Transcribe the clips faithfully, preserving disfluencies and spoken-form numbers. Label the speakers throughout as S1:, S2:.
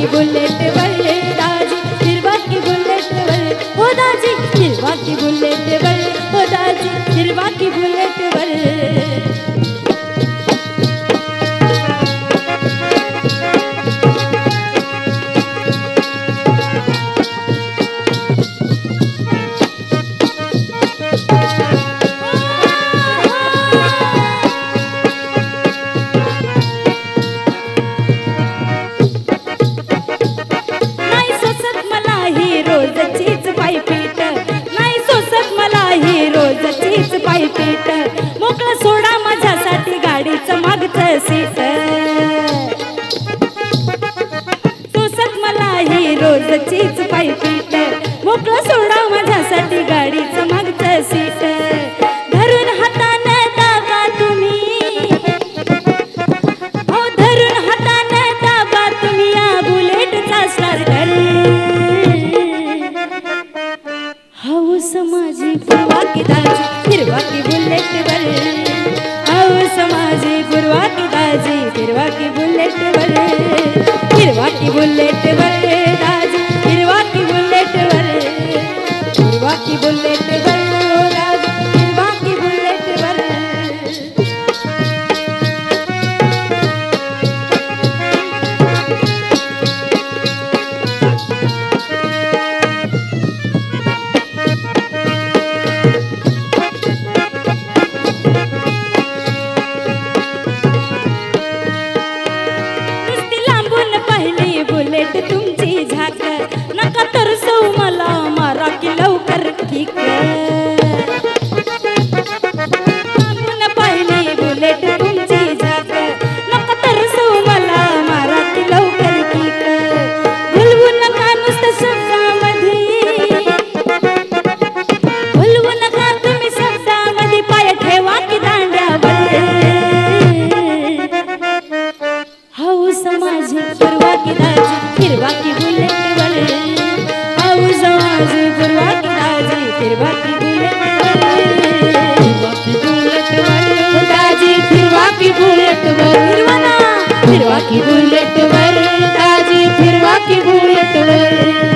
S1: की बुलेट वर दाजी हिरवा की बुलेट वर हो दाजी हिरवा की बुलेट वर हो दाजी हिरवा की बुलेट वर पायपीट मोकळं सोडा माझ्यासाठी गाडीचं मागचं सीट सोसत मला ही रोजचीच पायपीट मोकळं सोडा माझ्यासाठी गाडीचं मागचं सीट धरून हातानं दाबा तुम्ही हो धरून हातानं दाबा तुम्ही या बुलेटचा स्टार्टर हौस माझी पूर्वा की दाजी हिरवा की बुलेट वर हौस माझी पूर्वा की दाजी हिरवा की बुलेट वर हिरवा की बुलेट वर दाजी हिरवा की बुलेट वर हिरवा की बुलेट वर दाजी हिरवा की बुलेट वर बुलेट तुमची झाक नका तरसू मला मारा की लवकर ठीक पहिली बुलेट तुमची झाक नका तरसू मला मारा की लवकर ठीक भुलवू नका नुसतं शब्दामध्ये भुलवू नका तुम्ही शब्दामध्ये पाय ठेवा की दांड्यावर हौस माझी पूर्वा की दाजी हिरवा की बुलेट वर हौस माझी पूर्वा की दाजी हिरवा की बुलेट वर हिरवा की बुलेट वर दाजी हिरवा की बुलेट वर हिरवा ना हिरवा की बुलेट वर दाजी हिरवा की बुलेट वर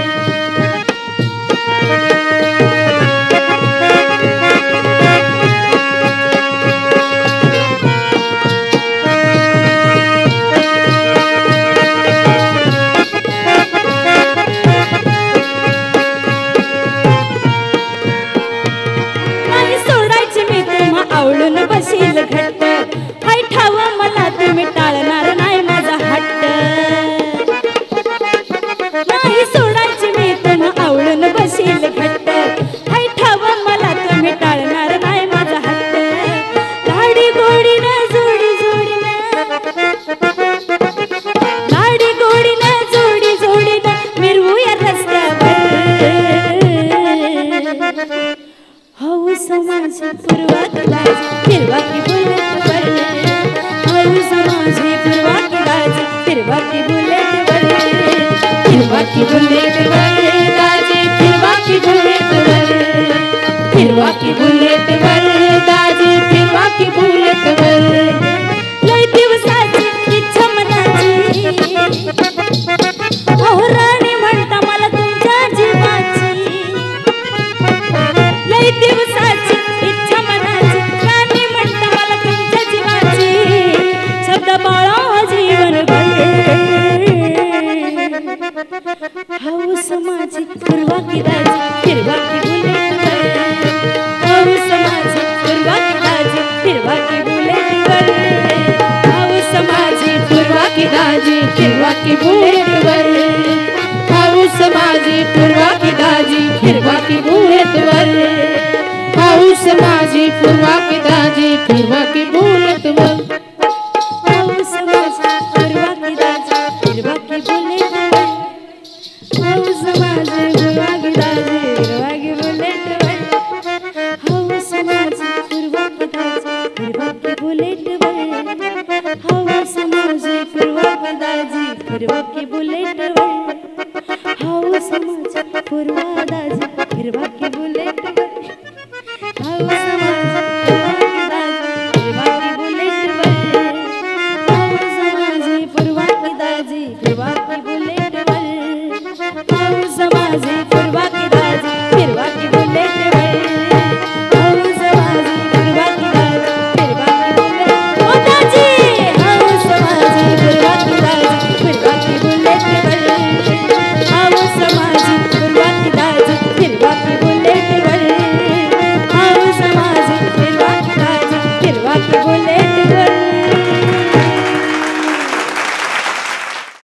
S1: आवडून बसील घट्ट हाय ठाव मला तुम्ही टाळणार नाही माझा हट्ट नाही सोडायची मी तुम्हा आवडून बसील घट्ट हाय ठाव मला तुम्ही टाळणार नाही माझा हट्ट गाडी गोडीनं जोडी जोडीनं गाडी गोडीनं जोडी जोडीनं मिरवूया रस्त्यावर हौस माझी पूर्वा की दाजी हिरवा की बुलेट वर हौस माझी पूर्वा की दाजी हिरवा की बुलेट वर हिरवा की बुलेट वर दाजी हिरवा की बुलेट वर हिरवा की बुलेट वर दाजी हिरवा की बुलेट वर लय दिवसाची इच्छा मनाची अहो राणी म्हणता मला तुमच्या जीवाची लय दिवसाची इच्छा मनाची राणी म्हणता मला तुमच्या जीवाची शब्द बाळा जीवन हौस माझी पूर्वा की दाजी हिरवा की बुलेट वर हौस माझी पूर्वा की दाजी हिरवा की बुलेट वर हौस माझी पूर्वा की दाजी हिरवा की बुलेट वर हौस माझी पूर्वा की दाजी हिरवा की बुलेट वर हौस माझी पूर्वा की दाजी हिरवा की बुलेट वर हौस माझी पूर्वा की दाजी हिरवा की बुलेट वर हौस माझी पूर्वा की दाजी हिरवा की बुलेट वर हौस माझी पूर्वा की दाजी हिरवा की बुलेट वर हौस माझी पूर्वा की दाजी हिरवा की बुलेट वर हौस माझी पूर्वा दाजी हिरवा की बुलेट वर हौस